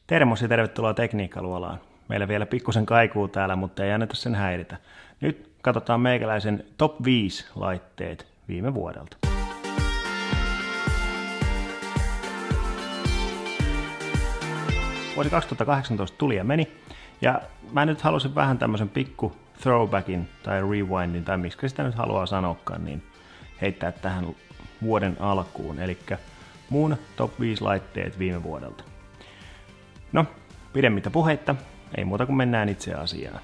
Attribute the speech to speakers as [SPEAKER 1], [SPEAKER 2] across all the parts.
[SPEAKER 1] Termos ja tervetuloa Tekniikkaluolaan. Meillä vielä pikkusen kaikuu täällä, mutta ei anneta sen häiritä. Nyt katsotaan meikäläisen top 5 laitteet viime vuodelta. Vuosi 2018 tuli ja meni. Ja mä nyt halusin vähän tämmöisen pikku throwbackin tai rewindin tai miksi sitä nyt haluaa sanoakaan, niin heittää tähän vuoden alkuun. Eli mun top 5 laitteet viime vuodelta. No, pidemmittä puheitta, ei muuta kuin mennään itse asiaan.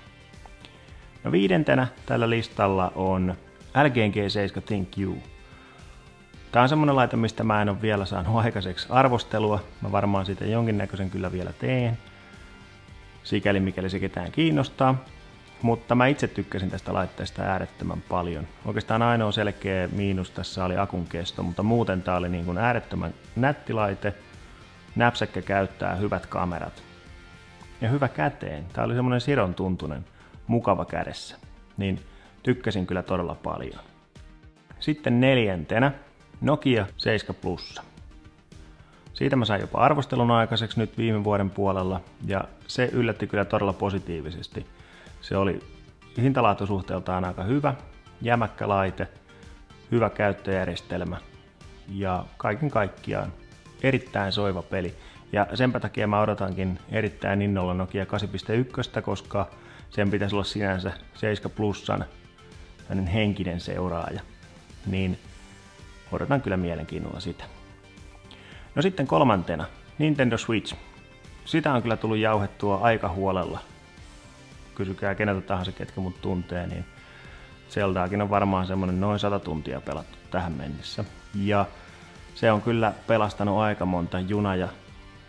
[SPEAKER 1] No 5. tällä listalla on LG G7 ThinQ. Tää on semmonen laite, mistä mä en ole vielä saanut aikaiseksi arvostelua. Mä varmaan siitä jonkinnäköisen kyllä vielä teen. Sikäli mikäli se ketään kiinnostaa. Mutta mä itse tykkäsin tästä laitteesta äärettömän paljon. Oikeastaan ainoa selkeä miinus tässä oli akun kesto, mutta muuten tää oli niin kuin äärettömän nätti laite. Näpsäkkä käyttää, hyvät kamerat. Ja hyvä käteen. Tää oli semmonen siron tuntunen, mukava kädessä. Niin tykkäsin kyllä todella paljon. Sitten 4. Nokia 7 Plus. Siitä mä sain jopa arvostelun aikaiseksi nyt viime vuoden puolella. Ja se yllätti kyllä todella positiivisesti. Se oli hintalaatusuhteeltaan aika hyvä, jämäkkä laite, hyvä käyttöjärjestelmä ja kaiken kaikkiaan erittäin soiva peli. Ja senpä takia mä odotankin erittäin innolla Nokia 8.1, koska sen pitäisi olla sinänsä 7 Plusan henkinen seuraaja. Niin odotan kyllä mielenkiinnolla sitä. No sitten 3. Nintendo Switch. Sitä on kyllä tullut jauhettua aika huolella. Kysykää keneltä tahansa, ketkä mut tuntee, niin Zeldaakin on varmaan semmonen noin 100 tuntia pelattu tähän mennessä. Ja se on kyllä pelastanut aika monta juna- ja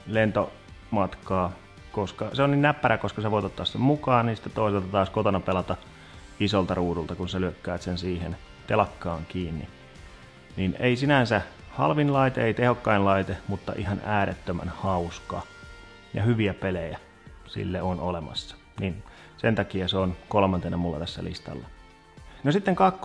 [SPEAKER 1] lentomatkaa, koska se on niin näppärä, koska sä voit ottaa sen mukaan, niin sitten toisaalta taas kotona pelata isolta ruudulta, kun sä lyökkäät sen siihen telakkaan kiinni. Niin ei sinänsä halvin laite, ei tehokkain laite, mutta ihan äärettömän hauska. Ja hyviä pelejä sille on olemassa. Niin sen takia se on 3. mulla tässä listalla. No sitten 2.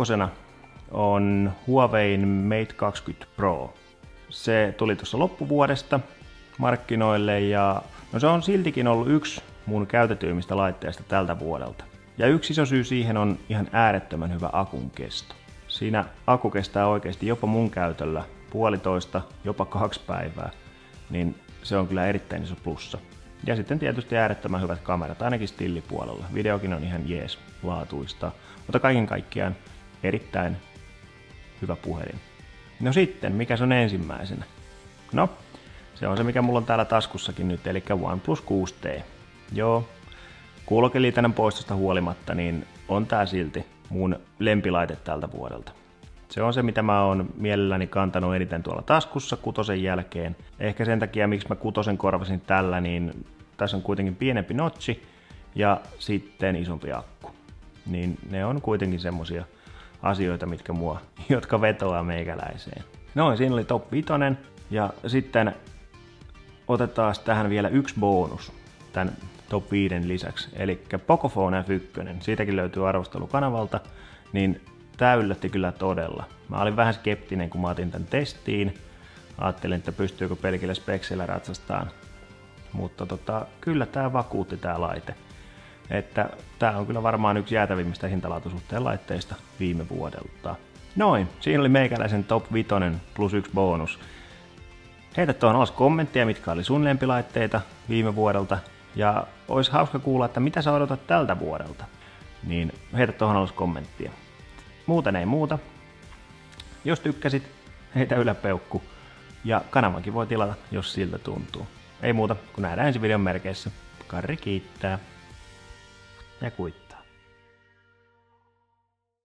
[SPEAKER 1] on Huawein Mate 20 Pro. Se tuli tuossa loppuvuodesta markkinoille ja no se on siltikin ollut yksi mun käytetyimmistä laitteista tältä vuodelta. Ja yksi iso syy siihen on ihan äärettömän hyvä akun kesto. Siinä akku kestää oikeasti jopa mun käytöllä 1,5, jopa 2 päivää, niin se on kyllä erittäin iso plussa. Ja sitten tietysti äärettömän hyvät kamerat, ainakin stillipuolella. Videokin on ihan jees laatuista, mutta kaiken kaikkiaan erittäin hyvä puhelin. No sitten, mikä se on ensimmäisenä? No, se on se mikä mulla on täällä taskussakin nyt, eli OnePlus 6T. Joo, kuulokeliitännän poistosta huolimatta, niin on tää silti mun lempilaite tältä vuodelta. Se on se, mitä mä oon mielelläni kantanut eniten tuolla taskussa 6 jälkeen. Ehkä sen takia, miksi mä 6 korvasin tällä, niin tässä on kuitenkin pienempi notchi ja sitten isompi akku. Niin ne on kuitenkin semmosia asioita, jotka vetoaa meikäläiseen. Noin, siinä oli top 5 ja sitten otetaan tähän vielä yksi bonus tämän top 5 lisäksi. Eli Pocophone F1, siitäkin löytyy arvostelukanavalta, niin tää yllätti kyllä todella. Mä olin vähän skeptinen, kun mä otin tän testiin. Ajattelin, että pystyykö pelkillä spekseillä ratsastaan. Mutta kyllä tää vakuutti tää laite. Että tää on kyllä varmaan yksi jäätävimmistä hintalaatusuhteen laitteista viime vuodelta. Noin, siinä oli meikäläisen top 5 plus 1 bonus. Heitä tuohon alas kommentteja, mitkä oli sun lempilaitteita viime vuodelta. Ja olisi hauska kuulla, että mitä sä odotat tältä vuodelta. Niin heitä tuohon alas kommenttia. Muuten ei muuta. Jos tykkäsit, heitä yläpeukku. Ja kanavankin voi tilata, jos siltä tuntuu. Ei muuta, kun nähdään ensi videon merkeissä. Karri kiittää. Ja kuittaa.